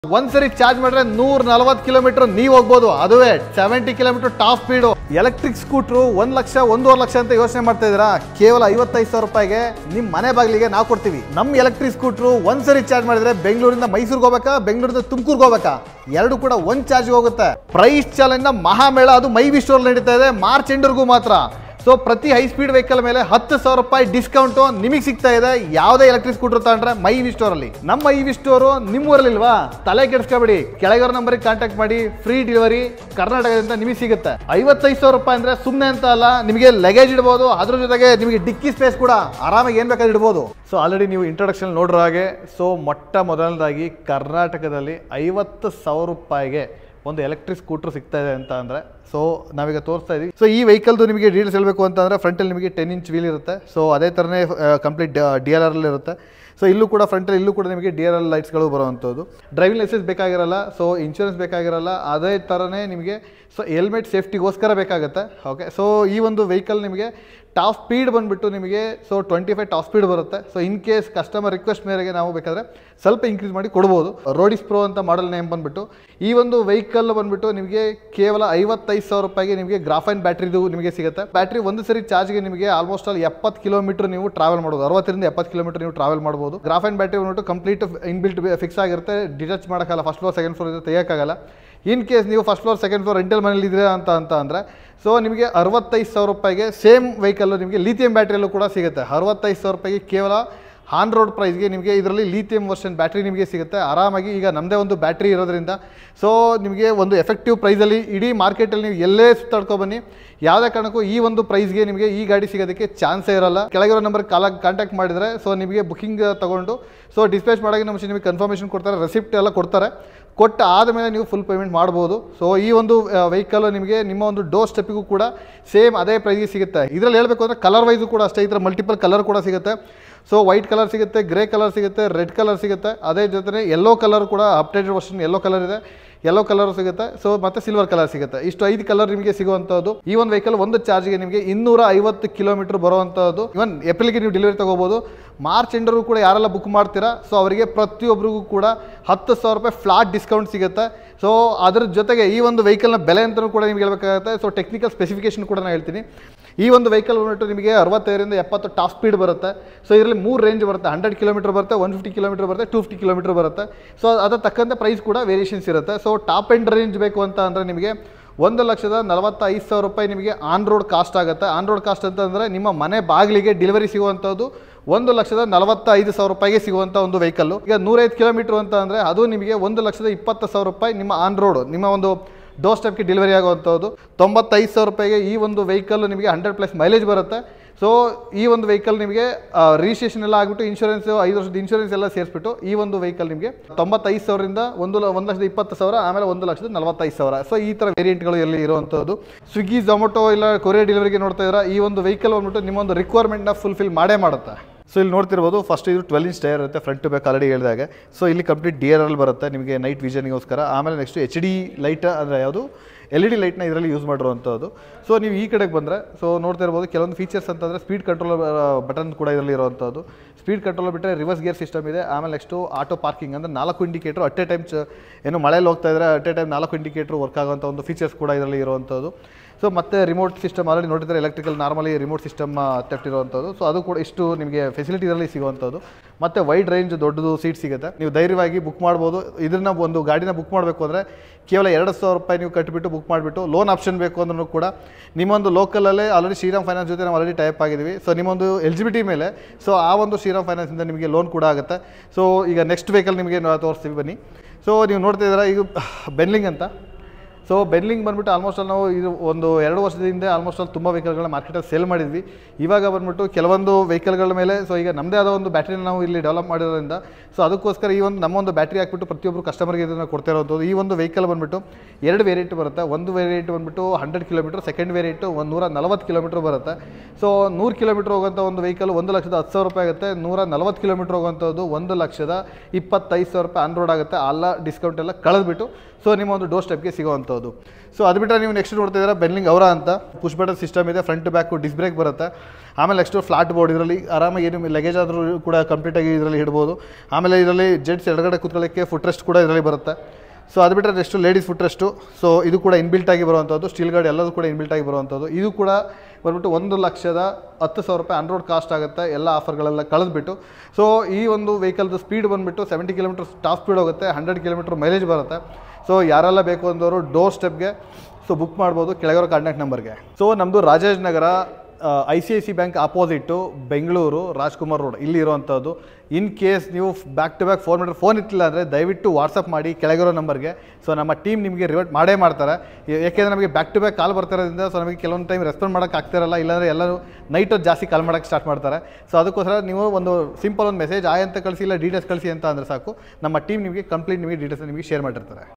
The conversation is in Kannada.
ಒಂದ್ಸರಿ ಚಾರ್ಜ್ ಮಾಡಿದ್ರೆ 140 ಕಿಲೋಮೀಟರ್ ನೀವು ಹೋಗ್ಬೋದು. ಅದುವೇ 70 kilometre top speed. Electric scooter 1 lakh 1.5 lakh ಅಂತ ಯೋಚನೆ ಮಾಡ್ತಾ ಇದ್ದೀರಾ? ಕೇವಲ 55,000 ರೂಪಾಯಿಗೆ ನಿಮ್ಮ ಮನೆ ಬಾಗಿಲಿಗೆ ನಾವು ಕೊಡ್ತೀವಿ. ನಮ್ಮ ಎಲೆಕ್ಟ್ರಿಕ್ ಸ್ಕೂಟ್ರು ಒಂದ್ಸರಿ ಚಾರ್ಜ್ ಮಾಡಿದ್ರೆ ಬೆಂಗಳೂರಿಂದ ಮೈಸೂರಿಗೆ ಹೋಗ್ಬೇಕಾ, ಬೆಂಗಳೂರಿಂದ ತುಮಕೂರ್ಗೆ ಹೋಗ್ಬೇಕಾ, ಎರಡು ಕೂಡ ಒಂದು ಚಾರ್ಜ್ ಹೋಗುತ್ತೆ. ಪ್ರೈಸ್ ಚಾಲೆಂಜ್ನ ಮಹಾಮೇಳ ಅದು ಮೈವಿ ಸ್ಟೋರ್ ನಡೀತಾ ಇದೆ ಮಾರ್ಚ್ ಎಂಡ್ವರೆಗೂ ಮಾತ್ರ. ಸೊ ಪ್ರತಿ ಹೈ ಸ್ಪೀಡ್ ವೆಹಿಕಲ್ ಮೇಲೆ 10,000 ರೂಪಾಯಿ ಡಿಸ್ಕೌಂಟು ನಿಮಗೆ ಸಿಗ್ತಾ ಇದೆ. ಯಾವುದೇ ಎಲೆಕ್ಟ್ರಿಕ್ ಸ್ಕೂಟರ್ ತಗೊಂಡ್ರೆ ಮೈವಿ ಸ್ಟೋರಲ್ಲಿ. ನಮ್ಮ ಮೈವಿ ಸ್ಟೋರು ನಿಮ್ಮೂರಲ್ಲಿಲ್ವಾ? ತಲೆ ಕೆಡಿಸ್ಕೊಬೇಡಿ, ಕೆಳಗಿರೋ ನಂಬರಿಗೆ ಕಾಂಟ್ಯಾಕ್ಟ್ ಮಾಡಿ. ಫ್ರೀ ಡೆಲಿವರಿ ಕರ್ನಾಟಕದಿಂದ ನಿಮಗೆ ಸಿಗುತ್ತೆ. 55,000 ರೂಪಾಯಿ ಅಂದರೆ ಸುಮ್ಮನೆ ಅಂತ ಅಲ್ಲ, ನಿಮಗೆ ಲಗೇಜ್ ಇಡ್ಬೋದು, ಅದ್ರ ಜೊತೆಗೆ ನಿಮಗೆ ಡಿಕ್ಕಿ ಸ್ಪೇಸ್ ಕೂಡ ಆರಾಮಾಗಿ ಏನು ಬೇಕಾದ್ರೂ ಇಡ್ಬೋದು. ಸೊ ಆಲ್ರೆಡಿ ನೀವು ಇಂಟ್ರೊಡಕ್ಷನ್ ನೋಡಿರೋ ಹಾಗೆ, ಸೊ ಮೊಟ್ಟ ಮೊದಲನೇದಾಗಿ ಕರ್ನಾಟಕದಲ್ಲಿ 50,000 ರೂಪಾಯಿಗೆ ಒಂದು ಎಲೆಕ್ಟ್ರಿಕ್ ಸ್ಕೂಟರ್ ಸಿಗ್ತಾ ಇದೆ ಅಂತ ಅಂದರೆ, ಸೊ ನಾವೀಗ ತೋರಿಸ್ತಾ ಇದ್ದೀವಿ. ಸೊ ಈ ವೆಹಿಕಲ್ದು ನಿಮಗೆ ಡೀಟೇಲ್ಸ್ ಹೇಳಬೇಕು ಅಂತಂದರೆ, ಫ್ರಂಟಲ್ಲಿ ನಿಮಗೆ 10 ಇಂಚ್ ವೀಲ್ ಇರುತ್ತೆ. ಸೊ ಅದೇ ಥರನೇ ಕಂಪ್ಲೀಟ್ DLR ಇರುತ್ತೆ. ಸೊ ಇಲ್ಲೂ ಕೂಡ ಫ್ರಂಟಲ್ಲಿ ಇಲ್ಲೂ ಕೂಡ ನಿಮಗೆ DLR ಲೈಟ್ಸ್ಗಳು ಬರುವಂಥದ್ದು. ಡ್ರೈವಿಂಗ್ ಲೈಸೆನ್ಸ್ ಬೇಕಾಗಿರಲ್ಲ, ಸೊ ಇನ್ಶೂರೆನ್ಸ್ ಬೇಕಾಗಿರಲ್ಲ. ಅದೇ ಥರನೇ ನಿಮಗೆ ಸೊ ಹೆಲ್ಮೆಟ್ ಸೇಫ್ಟಿಗೋಸ್ಕರ ಬೇಕಾಗುತ್ತೆ. ಓಕೆ, ಸೊ ಈ ಒಂದು ವೆಹಿಕಲ್ ನಿಮಗೆ ಟಾಪ್ ಸ್ಪೀಡ್ ಬಂದುಬಿಟ್ಟು ನಿಮಗೆ ಸೊ 25 ಟಾಪ್ ಸ್ಪೀಡ್ ಬರುತ್ತೆ. So in case customer request ಮೇರೆಗೆ ನಾವು ಬೇಕಾದರೆ ಸ್ವಲ್ಪ ಇನ್ಕ್ರೀಸ್ ಮಾಡಿ ಕೊಡ್ಬೋದು. ರೋಡಿಸ್ ಪ್ರೋ ಅಂತ ಮಾಡಲ್ ನೇಮ್ ಬಂದುಬಿಟ್ಟು ಈ ಒಂದು ವೆಹಿಕಲ್ ಬಂದುಬಿಟ್ಟು ನಿಮಗೆ ಕೇವಲ 55,000 ರೂಪಾಯಿಗೆ ನಿಮಗೆ ಗ್ರಾಫೈನ್ ಬ್ಯಾಟ್ರಿದು ನಿಮಗೆ ಸಿಗುತ್ತೆ. ಬ್ಯಾಟ್ರಿ ಒಂದು ಸರಿ ಚಾರ್ಜ್ಗೆ ನಿಮಗೆ ಆಲ್ಮೋಸ್ಟ್ ಅಲ್ಲಿ 70 ಕಿಲೋಮೀಟರ್ ನೀವು ಟ್ರಾವೆಲ್ ಮಾಡ್ಬೋದು. 60ರಿಂದ 70 ಕಿಲೋಮೀಟರ್ ನೀವು ಟ್ರಾವೆಲ್ ಮಾಡ್ಬೋದು. ಗ್ರಾಫೈನ್ ಬ್ಯಾಟ್ರಿ ಬಂದುಬಿಟ್ಟು ಕಂಪ್ಲೀಟ್ ಇನ್ಬಿಲ್ಟ್ ಫಿಕ್ಸ್ ಆಗಿರುತ್ತೆ. ಡಿಟಚ್ ಮಾಡೋಕ್ಕಲ್ಲ, ಫಸ್ಟ್ ಫ್ಲೋರ್ ಸೆಕೆಂಡ್ ಫ್ಲೋರ್ ತೆಗಿಯೋಕ್ಕಾಗಲ್ಲ. ಇನ್ ಕೇಸ್ ನೀವು first floor second floor rental ಮನೇಲಿ ಇದ್ರೆ ಅಂತ ಅಂದರೆ ಸೊ ನಿಮಗೆ 65,000 ರೂಪಾಯಿಗೆ ಸೇಮ್ ವೆಹಿಕಲ್ಲು ನಿಮಗೆ ಲಿಥಿಯಂ ಬ್ಯಾಟ್ರಿಯಲ್ಲೂ ಕೂಡ ಸಿಗುತ್ತೆ. 65,000 ರೂಪಾಯಿಗೆ ಕೇವಲ ಆನ್ ರೋಡ್ ಪ್ರೈಸ್ಗೆ ನಿಮಗೆ ಇದರಲ್ಲಿ ಲಿಥಿಯಂ ವರ್ಷನ್ ಬ್ಯಾಟ್ರಿ ನಿಮಗೆ ಸಿಗುತ್ತೆ ಆರಾಮಾಗಿ. ಈಗ ನಮ್ಮದೇ ಒಂದು ಬ್ಯಾಟ್ರಿ ಇರೋದ್ರಿಂದ ಸೊ ನಿಮಗೆ ಒಂದು ಎಫೆಕ್ಟಿವ್ ಪ್ರೈಸಲ್ಲಿ ಇಡೀ ಮಾರ್ಕೆಟಲ್ಲಿ ನೀವು ಎಲ್ಲೇ ಸುತ್ತಾಡ್ಕೊಬನ್ನಿ, ಯಾವುದೇ ಕಾರಣಕ್ಕೂ ಈ ಒಂದು ಪ್ರೈಸ್ಗೆ ನಿಮಗೆ ಈ ಗಾಡಿ ಸಿಗೋದಕ್ಕೆ ಚಾನ್ಸೇ ಇರಲ್ಲ. ಕೆಳಗಿರೋ ನಂಬರ್ ಕಾಂಟ್ಯಾಕ್ಟ್ ಮಾಡಿದರೆ ಸೊ ನಿಮಗೆ ಬುಕ್ಕಿಂಗ್ ತೊಗೊಂಡು ಸೊ ಡಿಸ್ಪ್ಯಾಚ್ ಮಾಡೋಕ್ಕಿಂತ ಮುಂಚೆ ನಿಮಗೆ ಕನ್ಫರ್ಮೇಷನ್ ಕೊಡ್ತಾರೆ, ರೆಸಿಪ್ಟ್ ಎಲ್ಲ ಕೊಡ್ತಾರೆ. ಕೊಟ್ಟು ಆದಮೇಲೆ ನೀವು ಫುಲ್ ಪೇಮೆಂಟ್ ಮಾಡ್ಬೋದು. ಸೊ ಈ ಒಂದು ವೆಹಿಕಲ್ ನಿಮಗೆ ನಿಮ್ಮ ಒಂದು ಡೋರ್ ಸ್ಟೆಪ್ಪಿಗೂ ಕೂಡ ಸೇಮ್ ಅದೇ ಪ್ರೈಸ್ಗೆ ಸಿಗುತ್ತೆ. ಇದರಲ್ಲಿ ಹೇಳಬೇಕು ಅಂದರೆ ಕಲರ್ ವೈಸು ಕೂಡ ಅಷ್ಟೇ, ಈ ಥರ ಮಲ್ಟಿಪಲ್ ಕಲರ್ ಕೂಡ ಸಿಗುತ್ತೆ. ಸೊ ವೈಟ್ ಕಲರ್ ಸಿಗುತ್ತೆ, ಗ್ರೇ ಕಲರ್ ಸಿಗುತ್ತೆ, ರೆಡ್ ಕಲರ್ ಸಿಗುತ್ತೆ. ಅದೇ ಜೊತೆ ಯೆಲ್ಲೋ ಕಲರ್ ಕೂಡ ಅಪ್ಡೇಟೆಡ್ ವರ್ಷನ್ ಯೆಲ್ಲೋ ಕಲರ್ ಇದೆ, ಯೆಲ್ಲೋ ಕಲರ್ ಸಿಗುತ್ತೆ. ಸೊ ಮತ್ತೆ ಸಿಲ್ವರ್ ಕಲರ್ ಸಿಗುತ್ತೆ. ಇಷ್ಟು 5 ಕಲರ್ ನಿಮಗೆ ಸಿಗುವಂಥದ್ದು. ಈ ಒಂದು ವೆಹಿಕಲ್ ಒಂದು ಚಾರ್ಜ್ಗೆ ನಿಮಗೆ 250 ಕಿಲೋಮೀಟರ್ ಬರುವಂಥದ್ದು. ಇವನ್ ಏಪ್ರಿಲ್ಗೆ ನೀವು ಡೆಲಿವರಿ ತೊಗೋಬೋದು. ಮಾರ್ಚ್ ಎಂಡರೂ ಕೂಡ ಯಾರೆಲ್ಲ ಬುಕ್ ಮಾಡ್ತೀರಾ ಸೊ ಅವರಿಗೆ ಪ್ರತಿಯೊಬ್ಬರಿಗೂ ಕೂಡ 10,000 ರೂಪಾಯಿ ಫ್ಲಾಟ್ ಡಿಸ್ಕೌಂಟ್ ಸಿಗುತ್ತೆ. ಸೊ ಅದ್ರ ಜೊತೆಗೆ ಈ ಒಂದು ವೆಹಿಕಲ್ನ ಬೆಲೆ ಅಂತಲೂ ಕೂಡ ನಿಮ್ಗೆ ಹೇಳ್ಬೇಕಾಗುತ್ತೆ. ಸೊ ಟೆಕ್ನಿಕಲ್ ಸ್ಪೆಸಿಫಿಕೇಶನ್ ಕೂಡ ನಾನು ಹೇಳ್ತೀನಿ. ಈ ಒಂದು ವೆಹಿಕಲ್ ಬಂದ್ಬಿಟ್ಟು ನಿಮಗೆ 65ರಿಂದ 70 ಟಾಪ್ ಸ್ಪೀಡ್ ಬರುತ್ತೆ. ಸೊ ಇದರಲ್ಲಿ 3 ರೇಂಜ್ ಬರುತ್ತೆ. 100 ಕಿಲೋಮೀಟರ್ ಬರುತ್ತೆ, 150 ಕಿಲೋಮೀಟರ್ ಬರುತ್ತೆ, 250 ಕಿಲೋಮೀಟರ್ ಬರುತ್ತೆ. ಸೊ ಅದರ ತಕ್ಕಂತೆ ಪ್ರೈಸ್ ಕೂಡ ವೇರಿಯೇಷನ್ಸ್ ಇರುತ್ತೆ. ಸೊ ಟಾಪ್ ಎಂಡ್ ರೇಂಜ್ ಬೇಕು ಅಂತ ಅಂದರೆ ನಿಮಗೆ 1,45,000 ರೂಪಾಯಿ ನಿಮಗೆ ಆನ್ ರೋಡ್ ಕಾಸ್ಟ್ ಆಗುತ್ತೆ. ಆನ್ ರೋಡ್ ಕಾಸ್ಟ್ ಅಂತಂದರೆ ನಿಮ್ಮ ಮನೆ ಬಾಗಿಲಿಗೆ ಡೆಲಿವರಿ ಸಿಗುವಂಥದ್ದು 1,45,000 ರೂಪಾಯಿಗೆ ಸಿಗುವಂಥ ಒಂದು ವೆಹಿಕಲ್ಲು. ಈಗ 105 ಕಿಲೋಮೀಟರ್ ಅಂತ ಅಂದರೆ ಅದು ನಿಮಗೆ 1,20,000 ರೂಪಾಯಿ ನಿಮ್ಮ ಆನ್ ರೋಡ್ ನಿಮ್ಮ ಒಂದು ಡೋರ್ ಸ್ಟೆಪ್ಗೆ ಡೆಲಿವರಿ ಆಗುವಂಥದ್ದು. 95,000 ರೂಪಾಯಿಗೆ ಈ ಒಂದು ವೆಹಿಕಲ್ ನಿಮಗೆ 100+ ಮೈಲೇಜ್ ಬರುತ್ತೆ. ಸೊ ಈ ಒಂದು ವೆಹಿಕಲ್ ನಿಮಗೆ ರಿಜಿಸ್ಟ್ರೇಷನ್ ಎಲ್ಲ ಆಗಿಬಿಟ್ಟು ಇನ್ಶೂರೆನ್ಸ್ 5 ವರ್ಷದ ಇನ್ಶೂರೆನ್ಸ್ ಎಲ್ಲ ಸೇರಿಸ್ಬಿಟ್ಟು ಈ ಒಂದು ವೆಹಿಕಲ್ ನಿಮಗೆ 95,000ರಿಂದ 1,20,000 ಆಮೇಲೆ 1,45,000. ಸೊ ಈ ಥರ ವೇರಿಯಂಟ್ಗಳು ಎಲ್ಲಿ ಇರುವಂಥದ್ದು. ಸ್ವಿಗ್ಗಿ, ಝೊಮೊಟೊ ಇಲ್ಲ ಕೊರಿಯರ್ ಡೆಲಿವರಿಗೆ ನೋಡ್ತಾ ಇದ್ದೀರಾ, ಈ ಒಂದು ವೆಹಿಕಲ್ ಬಂದ್ಬಿಟ್ಟು ನಿಮ್ಮೊಂದು ರಿಕ್ವೈರ್ಮೆಂಟ್ನ ಫುಲ್ಫಿಲ್ ಮಾಡೇ ಮಾಡುತ್ತೆ. ಸೊ ಇಲ್ಲಿ ನೋಡ್ತಿರ್ಬೋದು, ಫಸ್ಟ್ ಇದು 12 ಇಂಚ್ ಟೈರ್ ಇರುತ್ತೆ, ಫ್ರಂಟ್ ಟು ಬ್ಯಾಕ್ ಆಲ್ರೆಡಿ ಹೇಳಿದಾಗೆ. ಸೊ ಇಲ್ಲಿ ಕಂಪ್ಲೀಟ್ DLR ಬರುತ್ತೆ ನಿಮಗೆ ನೈಟ್ ವಿಷನ್ಗೋಸ್ಕರ. ಆಮೇಲೆ ನೆಕ್ಸ್ಟ್ HD ಲೈಟ್ ಅಂದರೆ ಯಾವುದು LED ಲೈಟ್ನ ಇದರಲ್ಲಿ ಯೂಸ್ ಮಾಡಿರುವಂಥದ್ದು. ಸೊ ನೀವು ಈ ಕಡೆಗೆ ಬಂದರೆ ಸೊ ನೋಡ್ತಾ ಇರ್ಬೋದು ಕೆಲವೊಂದು ಫೀಚರ್ಸ್ ಅಂತಂದರೆ ಸ್ಪೀಡ್ ಕಂಟ್ರೋಲ್ ಬಟನ್ ಕೂಡ ಇದರಲ್ಲಿ ಇರುವಂಥದ್ದು. ಸ್ಪೀಡ್ ಕಂಟ್ರೋಲ್ ಬಿಟ್ಟರೆ ರಿವರ್ಸ್ ಗೇರ್ ಸಿಸ್ಟಮ್ ಇದೆ. ಆಮೇಲೆ ನೆಕ್ಸ್ಟು ಆಟೋ ಪಾರ್ಕಿಂಗ್ ಅಂದರೆ 4 ಇಂಡಿಕೇಟ್ರು ಅಟ್ ಎ ಟೈಮ್ ಏನು ಮಳೆಯಲ್ಲಿ ಹೋಗ್ತಾ ಇದ್ದರೆ at a time 4 indicator work ಆಗುವಂಥ ಒಂದು ಫೀಚರ್ಸ್ ಕೂಡ ಇದರಲ್ಲಿ ಇರುವಂಥದ್ದು. ಸೊ ಮತ್ತು ರಿಮೋಟ್ ಸಿಸ್ಟಮ್ ಆಲ್ರೆಡಿ ನೋಡಿದರೆ electrical normally remote system theft ಇರುವಂಥದ್ದು. ಸೊ ಅದು ಕೂಡ ಇಷ್ಟು ನಿಮಗೆ ಫೆಸಿಲಿಟಿ ಇದರಲ್ಲಿ ಸಿಗುವಂಥದ್ದು. ಮತ್ತು ವೈಡ್ ರೇಂಜ್ ದೊಡ್ಡದು ಸೀಟ್ ಸಿಗುತ್ತೆ, ನೀವು ಧೈರ್ಯವಾಗಿ ಬುಕ್ ಮಾಡ್ಬೋದು. ಇದನ್ನು ಒಂದು ಗಾಡಿನ ಬುಕ್ ಮಾಡಬೇಕು ಅಂದರೆ ಕೇವಲ 2,000 ರೂಪಾಯಿ ನೀವು ಕಟ್ಟಿಬಿಟ್ಟು ಬುಕ್ ಮಾಡಿಬಿಟ್ಟು ಲೋನ್ ಆಪ್ಷನ್ ಬೇಕು ಅಂದ್ರೂ ಕೂಡ ನಿಮ್ಮೊಂದು ಲೋಕಲಲ್ಲೇ ಆಲ್ರೆಡಿ ಶ್ರೀರಾಮ್ ಫೈನಾನ್ಸ್ ಜೊತೆ ನಾವು ಆಲ್ರೆಡಿ ಟೈಪ್ ಆಗಿದ್ದೀವಿ. ಸೊ ನಿಮ್ಮೊಂದು ಎಲಿಜಿಬಿಲಿಟಿ ಮೇಲೆ ಸೊ ಆ ಒಂದು ಶ್ರೀರಾಮ್ ಫೈನಾನ್ಸಿಂದ ನಿಮಗೆ ಲೋನ್ ಕೂಡ ಆಗುತ್ತೆ. ಸೊ ಈಗ ನೆಕ್ಸ್ಟ್ ವೆಹಿಕಲ್ ನಿಮಗೆ ತೋರಿಸ್ತೀವಿ ಬನ್ನಿ. ಸೊ ನೀವು ನೋಡ್ತಾ ಇದ್ದೀರಾ ಇದು ಬೆನ್ಲಿಂಗ್ ಅಂತ. ಸೊ ಬೆನ್ಲಿಂಗ್ ಬಂದ್ಬಿಟ್ಟು ಆಲ್ಮೋಸ್ಟ್ ಅಲ್ಲಿ ನಾವು ಇದು ಒಂದು 2 ವರ್ಷದ ಹಿಂದೆ ಆಲ್ಮೋಸ್ಟ್ ಅಲ್ಲಿ ತುಂಬ ವೆಹಿಕಲ್ಗಳನ್ನ ಮಾರ್ಕೆಟಲ್ಲಿ ಸೇಲ್ ಮಾಡಿದ್ವಿ. ಇವಾಗ ಬಂದ್ಬಿಟ್ಟು ಕೆಲವೊಂದು ವೆಹಿಕಲ್ಗಳ ಮೇಲೆ ಸೊ ಈಗ ನಮ್ಮದೇ ಆದ ಒಂದು ಬ್ಯಾಟ್ರಿನ ನಾವು ಇಲ್ಲಿ ಡೆವಲಪ್ ಮಾಡಿರೋದ್ರಿಂದ ಸೊ ಅದಕ್ಕೋಸ್ಕರ ಈ ಒಂದು ನಮ್ಮೊಂದು ಬ್ಯಾಟ್ರಿ ಹಾಕ್ಬಿಟ್ಟು ಪ್ರತಿಯೊಬ್ಬರು ಕಸ್ಟಮರ್ಗೆ ಇದನ್ನು ಕೊಡ್ತಾ ಇರೋವಂಥದ್ದು. ಈ ಒಂದು ವೆಹಿಕಲ್ ಬಂದ್ಬಿಟ್ಟು 2 ವೇರಿಯಂಟ್ ಬರುತ್ತೆ. ಒಂದು ವೇರಿಯಂಟ್ ಬಂದ್ಬಿಟ್ಟು 100 ಕಿಲೋಮೀಟರ್, ಸೆಕೆಂಡ್ ವೇರಿಯಂಟು 140 ಕಿಲೋಮೀಟರ್ ಬರುತ್ತೆ. ಸೊ 100 ಕಿಲೋಮೀಟರ್ ಹೋಗುವಂಥ ಒಂದು ವೆಹಿಕಲ್ 1,10,000 ರೂಪಾಯಿ ಆಗುತ್ತೆ. 140 ಕಿಲೋಮೀಟರ್ ಹೋಗುವಂಥದ್ದು 1,25,000 ರೂಪಾಯಿ ಆನ್ ರೋಡ್ ಆಗುತ್ತೆ. ಎಲ್ಲ ಡಿಸ್ಕೌಂಟ್ ಎಲ್ಲ ಕಳೆದ್ಬಿಟ್ಟು ಸೊ ನಿಮ್ಮ ಒಂದು ಡೋರ್ ಸ್ಟೆಪ್ಗೆ ಸಿಗೋವಂಥದ್ದು. ಬರುವಂಥದ್ದು. ಸೊ ಅದು ಬಿಟ್ಟರೆ ನೀವು ನೆಕ್ಸ್ಟ್ ನೋಡ್ತಿದ್ದೀರಾ ಬೆನ್ಲಿಂಗ್ ಅವರ ಅಂತ ಪುಷ್ ಬಟನ್ ಸಿಸ್ಟಮ್ ಇದೆ, ಫ್ರಂಟ್ ಬ್ಯಾಕು ಡಿಸ್ ಬ್ರೇಕ್ ಬರುತ್ತೆ. ಆಮೇಲೆ ನೆಕ್ಸ್ಟು ಫ್ಲಾಟ್ ಬೋರ್ಡ್, ಇದರಲ್ಲಿ ಆರಾಮಾಗಿ ಏನು ಲಗೇಜ್ ಆದರೂ ಕೂಡ ಕಂಪ್ಲೀಟಾಗಿ ಇದರಲ್ಲಿ ಇಡ್ಬೋದು. ಆಮೇಲೆ ಇದರಲ್ಲಿ ಜೆಂಟ್ಸ್ ಎಡಗಡೆ ಕೂತ್ಕೊಳ್ಳೋಕ್ಕೆ ಫುಟ್ ರೆಸ್ಟ್ ಕೂಡ ಇದರಲ್ಲಿ ಬರುತ್ತೆ. ಸೊ ಅದು ಬಿಟ್ಟರೆ next ladies foot rest. So ಇದು ಕೂಡ ಇನ್ಬಿಲ್ಟಾಗಿ ಬರುವಂಥದ್ದು, ಸ್ಟೀಲ್ ಗಾರ್ಡ್ ಎಲ್ಲದೂ ಕೂಡ ಇನ್ಬಿಲ್ಟಾಗಿ ಬರುವಂಥದ್ದು. ಇದು ಕೂಡ ಬಂದ್ಬಿಟ್ಟು 1,10,000 ರೂಪಾಯಿ ಅನ್ರೋಡ್ ಕಾಸ್ಟ್ ಆಗುತ್ತೆ, ಎಲ್ಲ ಆಫರ್ಗಳೆಲ್ಲ ಕಳೆದ್ಬಿಟ್ಟು. ಸೊ ಈ ಒಂದು ವೆಹಿಕಲ್ದು ಸ್ಪೀಡ್ ಬಂದುಬಿಟ್ಟು 70 ಕಿಲೋಮೀಟರ್ ಟಾಪ್ ಸ್ಪೀಡ್ ಹೋಗುತ್ತೆ, 100 ಕಿಲೋಮೀಟರ್ ಮೈಲೇಜ್ ಬರುತ್ತೆ. ಸೊ ಯಾರೆಲ್ಲ ಬೇಕು ಅಂದವರು ಡೋರ್ ಸ್ಟೆಪ್ಗೆ ಸೊ ಬುಕ್ ಮಾಡ್ಬೋದು ಕೆಳಗಿರೋ ಕಾಂಟ್ಯಾಕ್ಟ್ ನಂಬರ್ಗೆ. ಸೊ ನಮ್ಮದು Rajajinagar ICIC bank opposite Bengaluru Rajkumar road ಇಲ್ಲಿ ಇರುವಂಥದ್ದು. ಇನ್ ಕೇಸ್ ನೀವು ಬ್ಯಾಕ್ ಟು ಬ್ಯಾಕ್ ಫೋನ್ ಇಟ್ಟಿಲ್ಲ ಅಂದರೆ ದಯವಿಟ್ಟು ವಾಟ್ಸಪ್ ಮಾಡಿ ಕೆಳಗಿರೋ ನಂಬರ್ಗೆ. ಸೊ ನಮ್ಮ ಟೀಮ್ ನಿಮಗೆ ರಿವರ್ಟ್ ಮಾಡೇ ಮಾಡ್ತಾರೆ. ಏಕೆಂದರೆ ನಮಗೆ ಬ್ಯಾಕ್ ಟು ಬ್ಯಾಕ್ ಕಾಲ್ ಬರ್ತಿರೋದ್ರಿಂದ ಸೊ ನಮಗೆ ಕೆಲವೊಂದು ಟೈಮ್ ರೆಸ್ಪಾಂಡ್ ಮಾಡೋಕ್ಕೆ ಆಗ್ತಿರಲ್ಲ, ಇಲ್ಲಾಂದರೆ ಎಲ್ಲರೂ ನೈಟ್ ಹೊತ್ತು ಜಾಸ್ತಿ ಕಾಲ್ ಮಾಡೋಕ್ಕೆ ಸ್ಟಾರ್ಟ್ ಮಾಡ್ತಾರೆ. ಸೊ ಅದಕ್ಕೋಸ್ಕರ ನೀವು ಒಂದು ಸಿಂಪಲ್ ಒಂದು ಮೆಸೇಜ್ ಅಂತ ಕಳಿಸಿ, ಇಲ್ಲ ಡೀಟೇಲ್ಸ್ ಕಳಿಸಿ ಅಂತ ಅಂದರೆ ಸಾಕು, ನಮ್ಮ ಟೀಮ್ ನಿಮಗೆ ಕಂಪ್ಲೀಟ್ ನಿಮಗೆ ಡೀಟೇಲ್ಸ್ ನಿಮಗೆ ಶೇರ್ ಮಾಡಿರ್ತಾರೆ.